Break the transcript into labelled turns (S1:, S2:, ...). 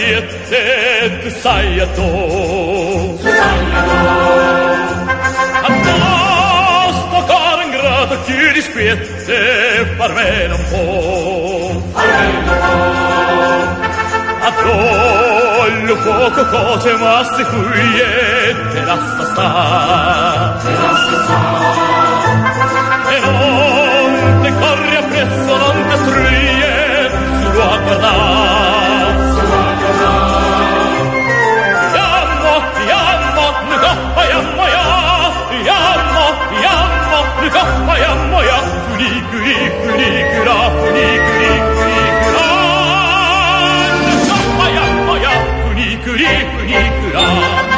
S1: spiette sajato. Apposta cara ingrata che di spiette farvela un po'. A toglio poco cose ma se qui te lascia sta. E non te corri appresso, non te strie, solo a guardare. Yammo, yammo, nucappa, yammo, ya. Yammo, yammo, nucappa, yammo, ya. Funiculi, funicula, funiculi, funicula. Nucappa, yammo, ya. Funiculi, funicula.